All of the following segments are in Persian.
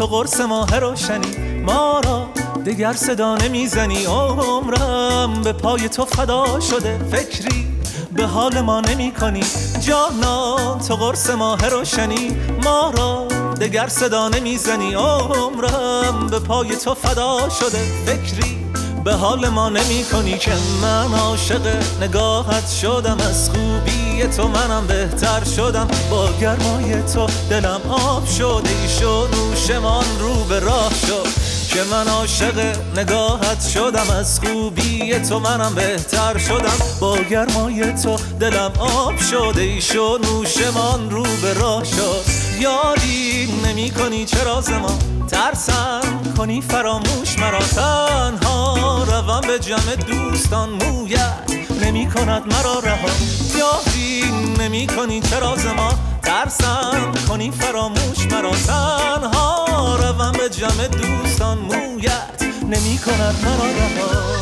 قرص ماه روشنی، ما را دگر صدا نمیزنی. عمرم به پای تو فدا شده، فکری به حال ما نمی کنی. جانان تو قرص ماه روشنی، ما را دگر صدا نمیزنی. عمرم به پای تو فدا شده، فکری به حال ما نمی کنی. که من عاشق نگاهت شدم، از خوبی تو منم بهتر شدم. با گرمای تو دلم آب شد، ایشو نوشمان رو به راه شد. که من عاشق نگاهت شدم، از خوبی تو منم بهتر شدم. با گرمای تو دلم آب شد، ایشو نوشمان رو به راه شد. یادی نمی کنی چرا ز ما ترسم کنی فراموش مرا. تنها روم به جمع دوستان، مویت نمی کند مرا رها. یادی نمی کنی چرا ز ما ترسم کنی فراموش مرا. تنها روم به جمع دوستان، مویت نمی کند مرا رها.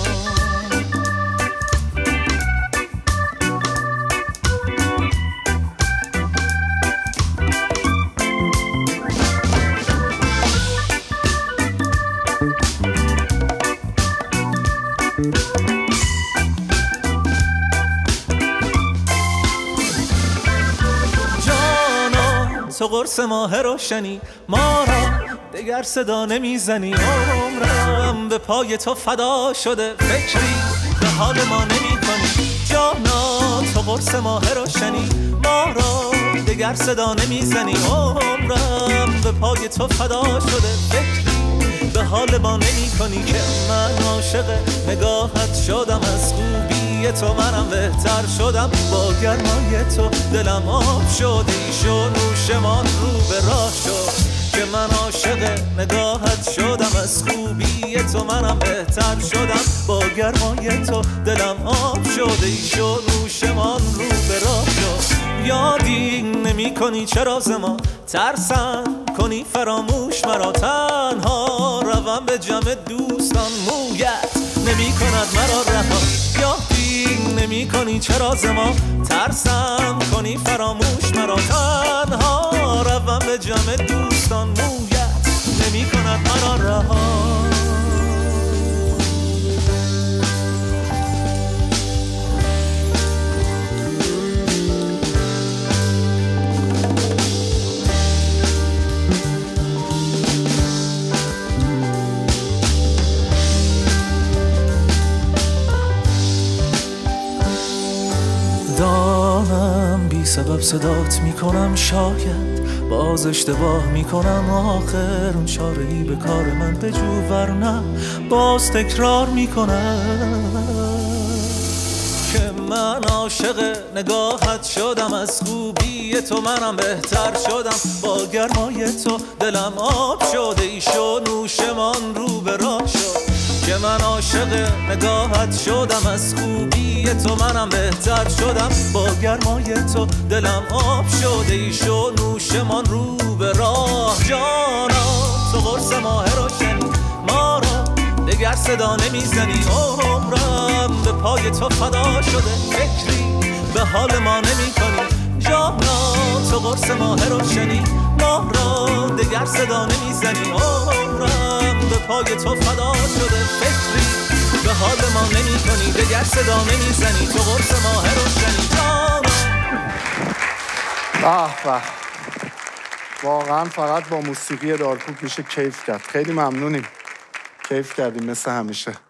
تو قرص ماه روشنی، ما را دگر صدا نمیزنی. عمرم به پای تو فدا شده، فکری به حال ما نمی کنی. جانا تو قرص ماه روشنی، ما را دگر صدا نمیزنی. عمرم به پای تو فدا شده، فکری به حال ما نمی کنی. که من عاشق نگاهت شدم، از خوبی تو منم بهتر شدم. با گرمای تو دلم آب شد، ایشو نوشمان رو به راه شد. که من عاشق نگاهت شدم، از خوبی تو منم بهتر شدم. با گرمای تو دلم آب شد، ایشو نوشمان رو به راه شد. یادی نمی کنی چرا ز ما ترسم کنی فراموش مرا. تنها روم به جمع دوستان، مویت نمی کند مرا رها. یادی نمی کنی چرا ز ما ترسم کنی فراموش مرا. تنها روم به جمع دوستان، مویت نمی کند مرا رها. دانم بی سبب صدات میکنم، شاید باز اشتباه میکنم. آخر اون چاره‌ای به کار من بجو، ورنه باز تکرار میکنم. که من عاشق نگاهت شدم، از خوبی تو منم بهتر شدم. با گرمای تو دلم آب شد، ایشو نوشمان رو به راه شد. که من عاشق نگاهت شدم، از خوبی تو منم بهتر شدم. با گرمای تو دلم آب شد، ایشو نوشمان رو به راه. جانا تو قرص ماه روشنی، ما را دگر صدا نمیزنی. عمرم به پای تو فدا شده، فکری به حال ما نمی کنی. جانا تو قرص ماه روشنی، ما را دگر صدا نمیزنی. عمرم به پای تو فدا شده، فکری به حال ما نمی کنی. دگر صدا نمیزنی، تو قرص ماه روشنی. به به، واقعا فقط با موسیقی دارکوب میشه کیف کرد. خیلی ممنونیم، کیف کردیم مثل همیشه.